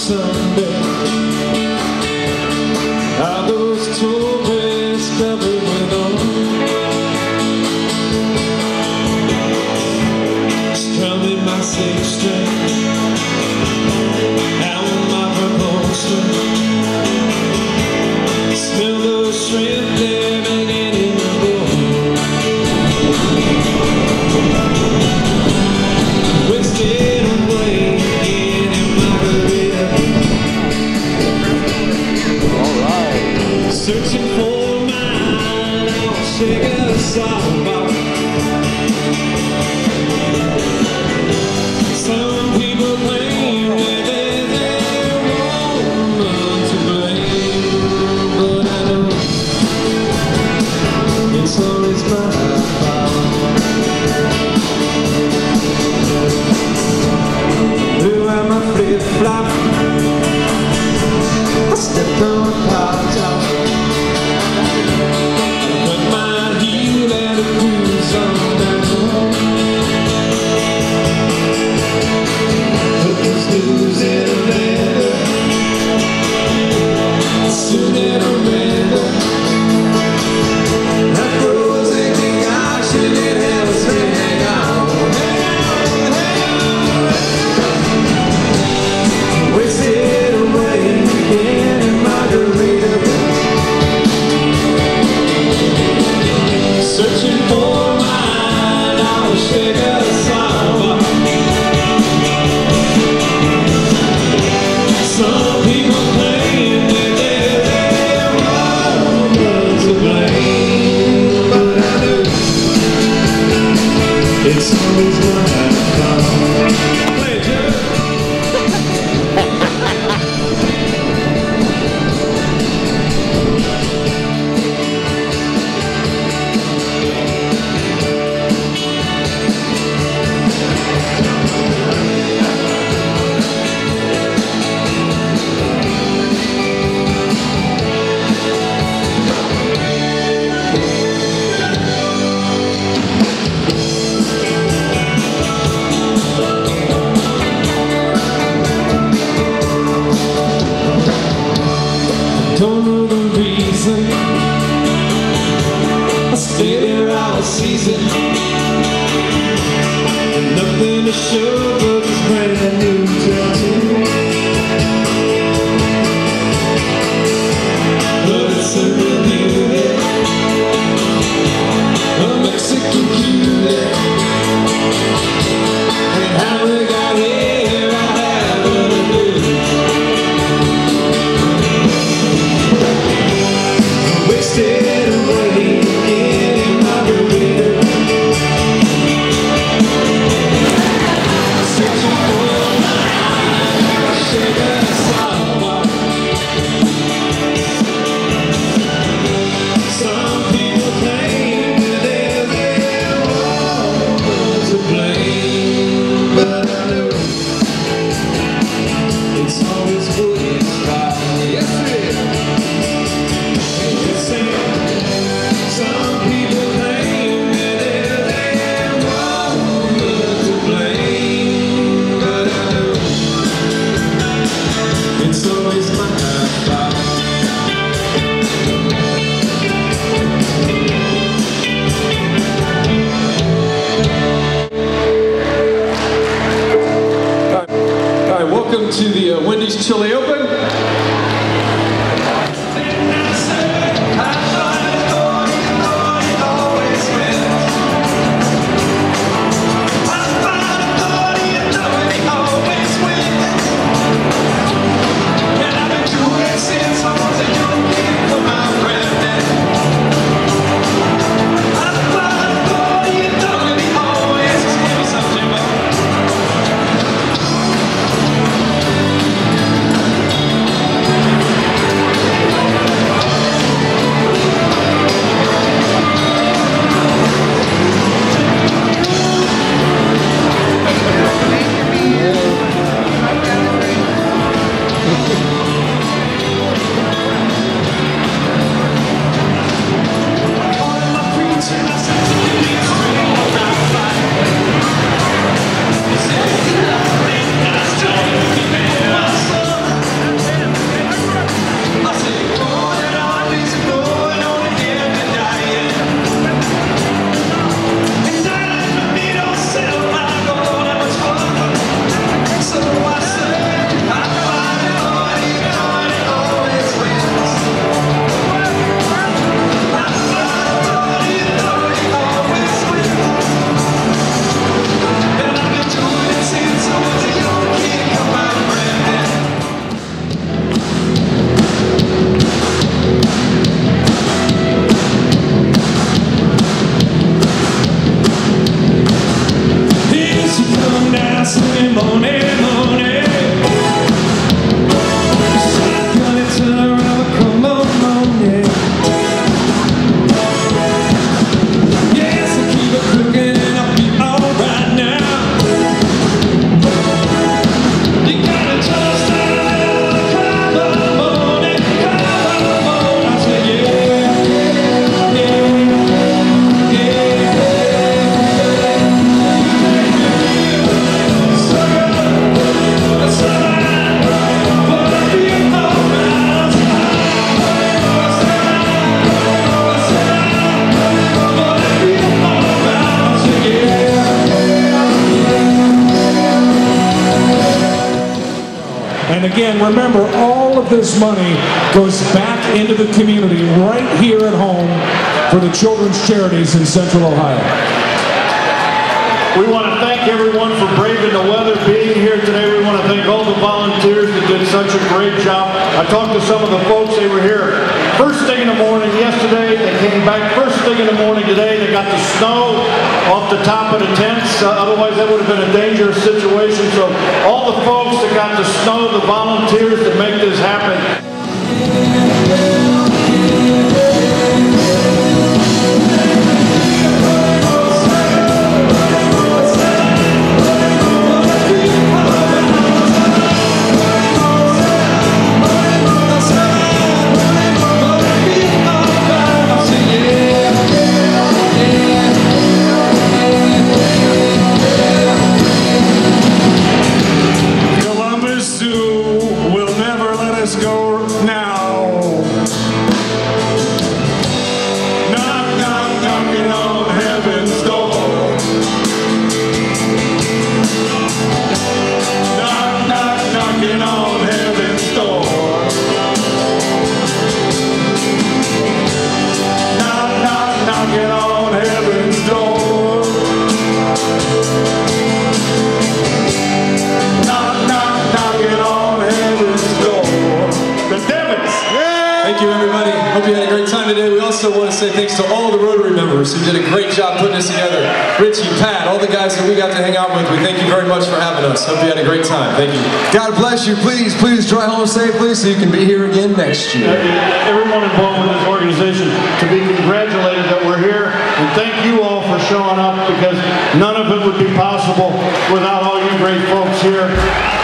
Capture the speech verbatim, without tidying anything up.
Sunday. All those tourists covered with oil. Strumming my six string, out with my promotion. Smell those shrimp they're making in the bowl. Wasted away in a margarita. All right. Searching for mine, I'll shake a softball. Some people claim that they're their woman to blame, but I know it's always my fault. Blew out my flip-flop, I stepped on a pop top. Put my heel and a cruise on that road. Put those news in a blender, soon in a render. That frozen concoction in hell's hang on, hang on, hang on. Wasted away again in margarita. Searching for mine, I'll shake a softball. Some people claim that they're their woman to blame, but I know it's always my fault. Play it, Jerry. Don't know the reason I stayed there all season. Nothing to show but this brand new tattoo. But it's a real beauty, a Mexican cutie. And how we got here, I have a clue. Wasted away in margarita. again, remember, all of this money goes back into the community right here at home for the children's charities in Central Ohio. We want to thank everyone for braving the weather, being here today. We want to thank all the volunteers that did such a great job. I talked to some of the folks, they were here first thing in the morning yesterday. They came back first thing in the morning today. They got the snow off the top of the tents. Uh, otherwise, that would have been a dangerous situation. So all the folks that got the snow, the volunteers that make this happen. Hope you had a great time today. We also want to say thanks to all the Rotary members who did a great job putting this together. Richie, Pat, all the guys that we got to hang out with, we thank you very much for having us. Hope you had a great time. Thank you. God bless you. Please, please drive home safely so you can be here again next year. Everyone involved with this organization to be congratulated that we're here, and thank you all for showing up, because none of it would be possible without all you great folks here.